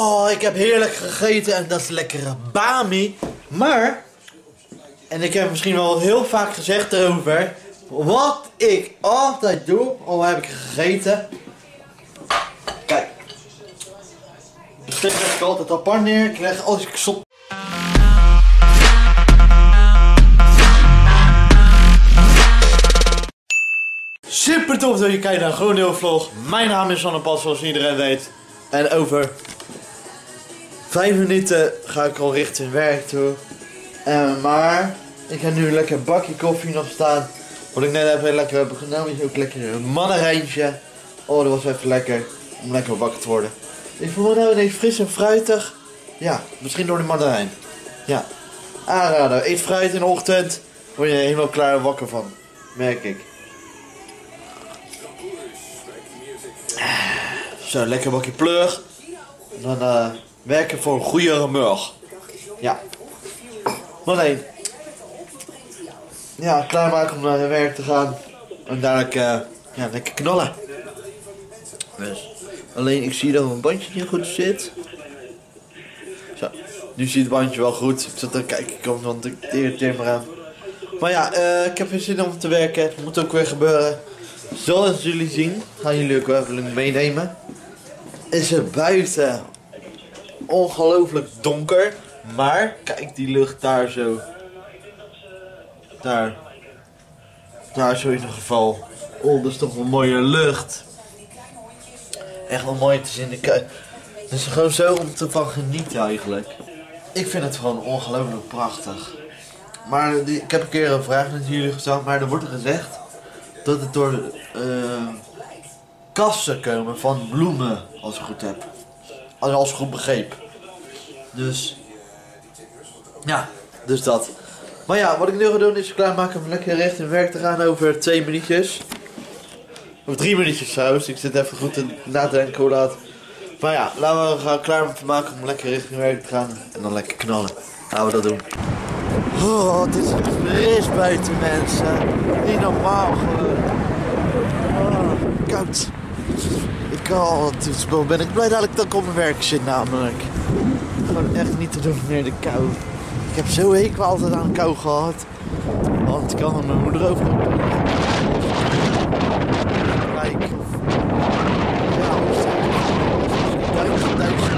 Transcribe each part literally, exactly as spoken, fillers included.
Oh, ik heb heerlijk gegeten en dat is lekkere bami. Maar, en ik heb misschien wel heel vaak gezegd erover, wat ik altijd doe, al heb ik gegeten. Kijk. Bestek leg ik altijd apart neer. Ik leg als ik stop. Super tof dat je kijkt naar een gewoon nieuwe vlog. Mijn naam is Sanne Pas, zoals iedereen weet. En over vijf minuten ga ik al richting werk toe. Uh, maar ik heb nu een lekker bakje koffie nog staan. Wat ik net even lekker heb genomen is ook lekker een mandarijntje. Oh, dat was even lekker om lekker wakker te worden. Ik voel me nou ineens fris en fruitig. Ja, misschien door de mandarijn. Ja, aanraden. Eet fruit in de ochtend. Word je helemaal klaar en wakker van. Merk ik. Zo, lekker bakje pleur. En dan uh, werken voor een goede humeur. Ja. Maar nee. Ja, klaarmaken om naar werk te gaan. En dadelijk uh, ja, lekker knallen. Dus. Alleen ik zie dat mijn bandje niet goed zit. Zo. Nu ziet het bandje wel goed. Ik zat er kijken, want ik irriteer me aan. Maar ja, uh, ik heb weer zin om te werken. Het moet ook weer gebeuren. Zoals jullie zien, gaan jullie ook wel even meenemen. Is het buiten ongelooflijk donker. Maar kijk die lucht daar zo. Daar. Daar zo in ieder geval. Oh, dat is toch een mooie lucht. Echt wel mooi te zien. Het is gewoon zo om te van genieten eigenlijk. Ik vind het gewoon ongelooflijk prachtig. Maar die, ik heb een keer een vraag met jullie gesteld. Maar er wordt er gezegd dat het door uh, kassen komen van bloemen, als ik goed heb. Als, als ik goed begreep. Dus, ja, dus dat. Maar ja, wat ik nu ga doen is klaarmaken om lekker richting werk te gaan over twee minuutjes. Of drie minuutjes trouwens, ik zit even goed na te denken hoe laat. Maar ja, laten we gaan klaarmaken om lekker richting werk te gaan. En dan lekker knallen. Laten we dat doen. Oh, het is fris buiten, mensen. Niet normaal gewoon. Oh, koud. Ik oh, dus ben ik blij dat ik dan op mijn werk zit namelijk. Gewoon echt niet te doen meer de kou. Ik heb zo hekel altijd aan kou gehad. Want ik kan er mijn moeder over opnemen. Kijk. Ja, duizend, duizend.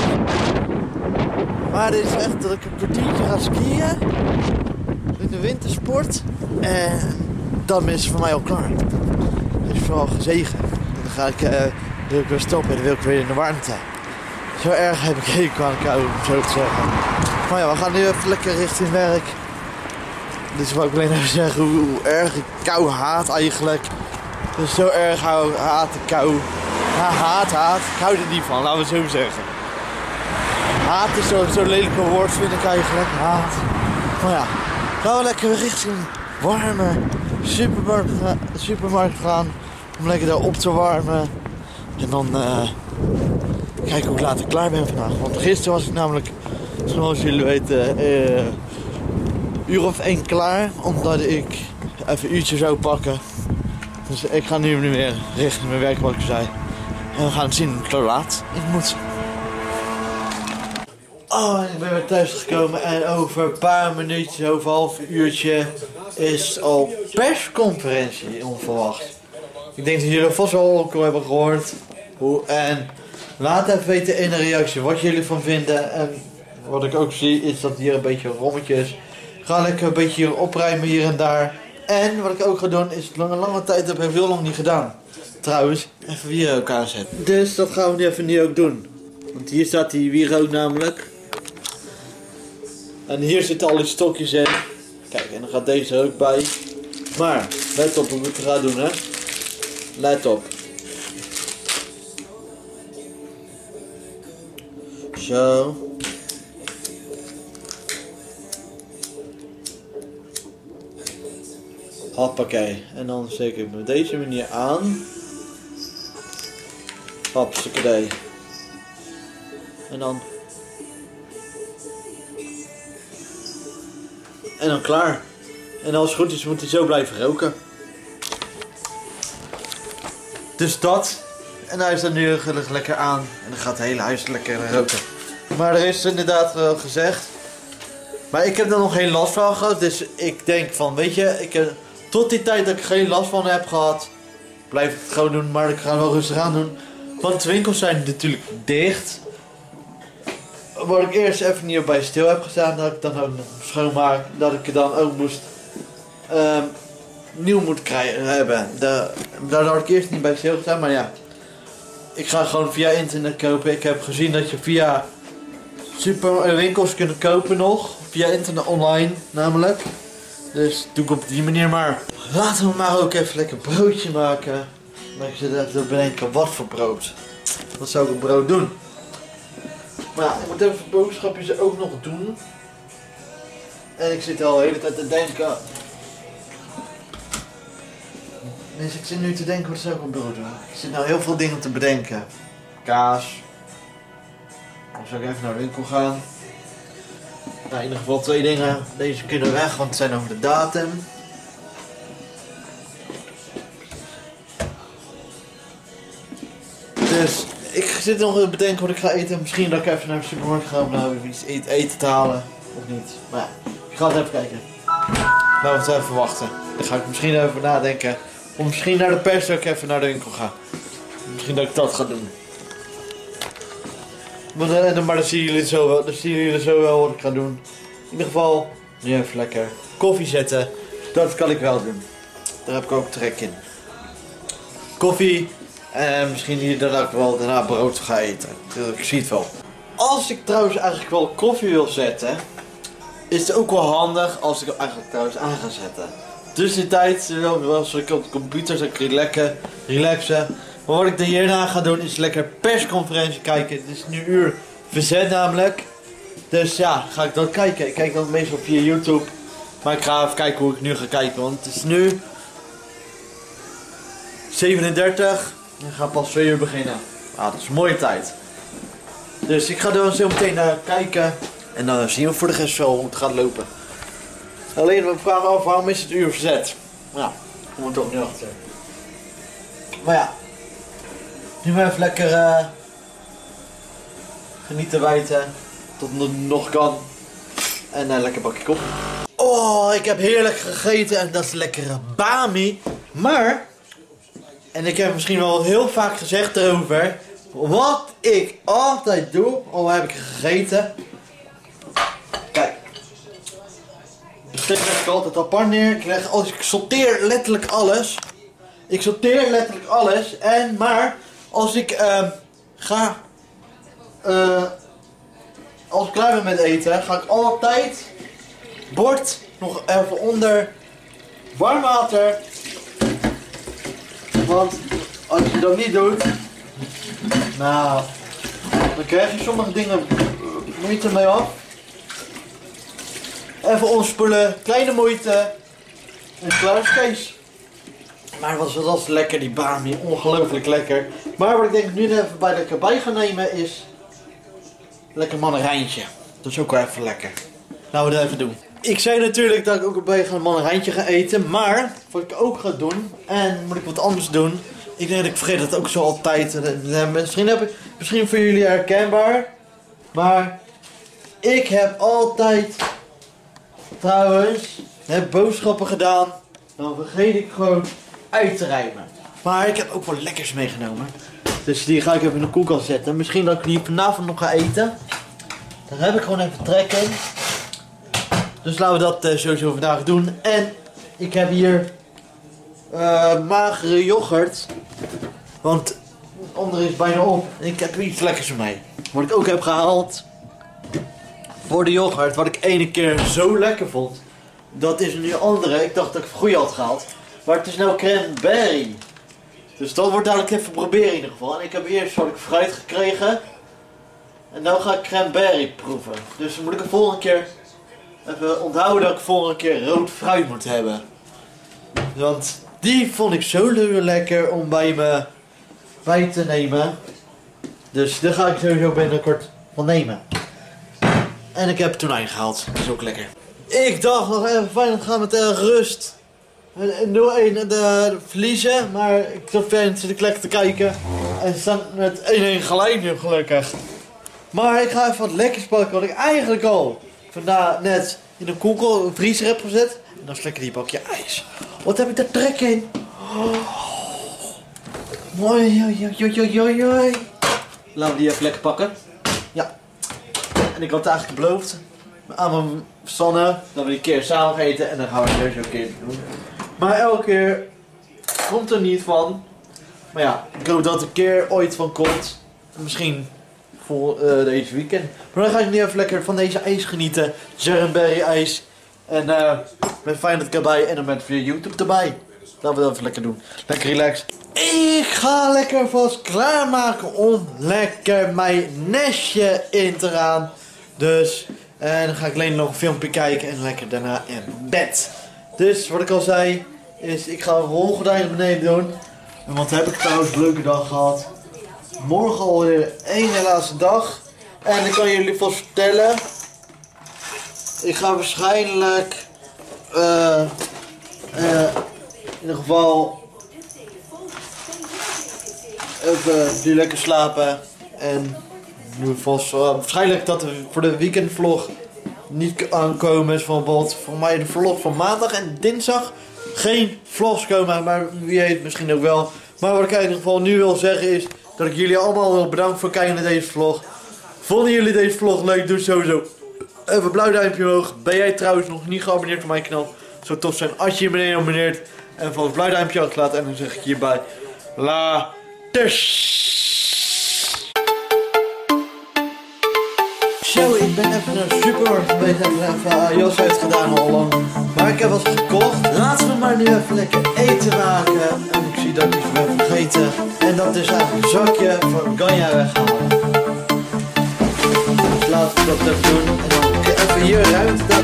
Maar dit is echt dat ik een kwartiertje ga skiën. In de wintersport. En dan is het voor mij al klaar. Dat is vooral gezegen. Dan ga ik, uh, wil ik weer stoppen en dan wil ik weer in de warmte. Zo erg heb ik hekel aan kou, om zo te zeggen. Maar ja, we gaan nu even lekker richting werk. Dus wil ik alleen even zeggen hoe, hoe erg ik kou haat eigenlijk. Dus zo erg hou, haat ik kou. Ha, haat, haat. Ik hou er niet van, laten we het zo zeggen. Haat is zo'n zo lelijk woord, vind ik eigenlijk. Haat. Maar ja, gaan we lekker richting warme supermarkt, supermarkt gaan. Om lekker daar op te warmen. En dan uh, kijken hoe laat ik klaar ben vandaag. Want gisteren was ik namelijk, zoals jullie weten, uh, uur of één klaar. Omdat ik even een uurtje zou pakken. Dus ik ga nu weer richting mijn werk, wat ik zei. En we gaan zien hoe laat ik moet. Oh, ik ben weer thuis gekomen en over een paar minuutjes, over een half uurtje, is al persconferentie onverwacht. Ik denk dat jullie vast wel ook al hebben gehoord. Hoe, en laat even weten in de reactie wat jullie ervan vinden. En wat ik ook zie is dat hier een beetje rommetjes. Ga lekker een beetje hier opruimen hier en daar. En wat ik ook ga doen is lange lange tijd, dat heb ik heel lang niet gedaan. Trouwens, even wierook aanzetten. Dus dat gaan we nu even nu ook doen. Want hier staat die wierook namelijk. En hier zitten al die stokjes in. Kijk, en dan gaat deze er ook bij. Maar, let op hoe ik het ga doen, hè. Let op. Zo. Hoppakee. En dan steek ik hem op deze manier aan. Hoppakee. En dan... En dan klaar. En als het goed is moet hij zo blijven roken. Dus dat. En hij is er nu gelukkig lekker aan. En dan gaat het hele huis lekker roken. Maar er is inderdaad wel gezegd. Maar ik heb er nog geen last van gehad. Dus ik denk van, weet je, ik heb, tot die tijd dat ik geen last van heb gehad, blijf ik het gewoon doen. Maar ik ga het wel rustig aan doen. Want de winkels zijn natuurlijk dicht. Waar ik eerst even niet op bij stil heb gestaan. Dat ik dan ook schoonmaak. Dat ik het dan ook moest um, nieuw moet krijgen hebben. De, daar had ik eerst niet bij stil gestaan. Maar ja. Ik ga gewoon via internet kopen. Ik heb gezien dat je via superwinkels kunt kopen nog. Via internet online namelijk. Dus doe ik op die manier maar. Laten we maar ook even lekker broodje maken. Maar ik zit even te bedenken wat voor brood. Wat zou ik op brood doen? Maar ja, ik moet even boodschapjes ook nog doen. En ik zit al de hele tijd te denken. Dus ik zit nu te denken, wat zou ik op brood doen? Ik zit nou heel veel dingen te bedenken. Kaas. Dan zou ik even naar de winkel gaan. Nou, in ieder geval twee dingen. Deze kunnen weg, want het zijn over de datum. Dus ik zit nog te bedenken wat ik ga eten. Misschien dat ik even naar de supermarkt ga om nou even iets eten te halen. Of niet. Maar ja, ik ga het even kijken. Laten we het even wachten. Dan ga ik misschien even nadenken. Of misschien naar de pers dat ik even naar de winkel ga. Misschien dat ik dat ga doen. Maar dan, maar dan zien jullie zo wel, dan zien jullie zo wel wat ik ga doen. In ieder geval, nu even lekker koffie zetten. Dat kan ik wel doen. Daar heb ik ook trek in. Koffie. En misschien dat ik wel daarna brood ga eten. Ik zie het wel. Als ik trouwens eigenlijk wel koffie wil zetten, is het ook wel handig als ik hem eigenlijk trouwens aan ga zetten. Tussentijd, als ik op de computer zit, ik lekker relaxen. Maar wat ik hierna ga doen is lekker persconferentie kijken. Het is nu uur verzet namelijk. Dus ja, ga ik dat kijken. Ik kijk dan meestal via YouTube. Maar ik ga even kijken hoe ik nu ga kijken. Want het is nu zevenendertig. En ik ga pas twee uur beginnen. Ah, dat is een mooie tijd. Dus ik ga er zo meteen naar kijken. En dan zien we voor de rest wel hoe het gaat lopen. Alleen we vragen af waarom is het uur verzet. Ja, we moeten ook nu achter. Maar ja. Nu maar even lekker uh, genieten wijten. Tot het nog kan. En uh, lekker bakje koffie. Oh, ik heb heerlijk gegeten. En dat is lekkere bami. Maar, en ik heb misschien wel heel vaak gezegd erover. Wat ik altijd doe, al heb ik gegeten. Kijk. Ik leg ik altijd apart neer. Ik, leg, als ik sorteer letterlijk alles. Ik sorteer letterlijk alles. En maar, als ik uh, ga. Uh, als ik klaar ben met eten, ga ik altijd. Bord nog even onder. Warm water. Want als je dat niet doet. Nou. Dan krijg je sommige dingen moeite mee af. Even omspoelen, kleine moeite. En klaar is Kees. Maar wat was dat lekker, die bami, ongelooflijk lekker. Maar wat ik denk nu even bij lekker bij ga nemen is. Lekker mandarijntje. Dat is ook wel even lekker. Laten we dat even doen. Ik zei natuurlijk dat ik ook bij een mandarijntje ga eten. Maar wat ik ook ga doen. En moet ik wat anders doen. Ik denk dat ik vergeet dat ook zo altijd. Misschien, heb ik, misschien voor jullie herkenbaar. Maar ik heb altijd. Trouwens. Heb boodschappen gedaan. Dan vergeet ik gewoon uit te rijmen. Maar ik heb ook wel lekkers meegenomen. Dus die ga ik even in de koelkast zetten. Misschien dat ik die vanavond nog ga eten. Daar heb ik gewoon even trek in. Dus laten we dat uh, sowieso vandaag doen. En ik heb hier uh, magere yoghurt. Want onder is bijna op. En ik heb iets lekkers voor mij. Wat ik ook heb gehaald. Voor de yoghurt. Wat ik ene keer zo lekker vond. Dat is nu andere. Ik dacht dat ik het goede had gehaald. Maar het is nou cranberry. Dus dat wordt dadelijk even proberen in ieder geval. En ik heb eerst wat ik fruit gekregen. En nu ga ik cranberry proeven. Dus dan moet ik de volgende keer even onthouden dat ik de volgende keer rood fruit moet hebben. Want die vond ik zo lekker om bij me bij te nemen. Dus daar ga ik sowieso binnenkort van nemen. En ik heb tonijn gehaald. Dat is ook lekker. Ik dacht nog even fijn gaan met de rust. nul een de verliezen, maar ik zat fijn zit ik lekker te kijken. En ze staan met één een gelijk nu gelukkig. Maar ik ga even wat lekkers pakken, wat ik eigenlijk al vandaag net in de koelkast, een vriezer heb gezet. En dan is lekker die bakje ijs. Wat heb ik daar trek in? Oh. Mooi, oi, oi, oi, oi, oi. Laten we die even lekker pakken. Ja. En ik had het eigenlijk beloofd aan mijn Sanne dat we die keer samen gaan eten en dan gaan we het deze een keer doen. Maar elke keer komt er niet van. Maar ja, ik hoop dat er een keer ooit van komt. Misschien voor uh, deze weekend. Maar dan ga ik nu even lekker van deze ijs genieten. Jerryberry ijs. En uh, met fijn dat ik erbij en dan met via YouTube erbij. Laten we dat even lekker doen. Lekker relaxed. Ik ga lekker vast klaarmaken om lekker mijn nestje in te gaan. Dus, en dan ga ik alleen nog een filmpje kijken en lekker daarna in bed. Dus, wat ik al zei, is ik ga een rolgordijn naar beneden doen. En wat heb ik trouwens een leuke dag gehad. Morgen alweer één en laatste dag. En ik kan jullie vast vertellen. Ik ga waarschijnlijk, uh, uh, in ieder geval, even nu lekker slapen. En nu vast, uh, waarschijnlijk dat er voor de weekendvlog niet aankomen is van bijvoorbeeld voor mij de vlog van maandag en dinsdag geen vlogs komen, maar wie weet misschien ook wel. Maar wat ik in ieder geval nu wil zeggen is dat ik jullie allemaal wil bedanken voor het kijken naar deze vlog. Vonden jullie deze vlog leuk? Doe sowieso even een blauw duimpje omhoog. Ben jij trouwens nog niet geabonneerd op mijn kanaal? Zou tof zijn als je je beneden abonneert en van een blauw duimpje achterlaat. En dan zeg ik hierbij laters. Zo, ik ben even naar de supermarkt geweest en heb even uh, jas uitgedaan al lang. Maar ik heb wat gekocht. Laten we maar nu even lekker eten maken. En ik zie dat ik iets ben vergeten. En dat is eigenlijk een zakje van Ganja weghalen. Dus laten we dat even doen. En dan even hier ruimte.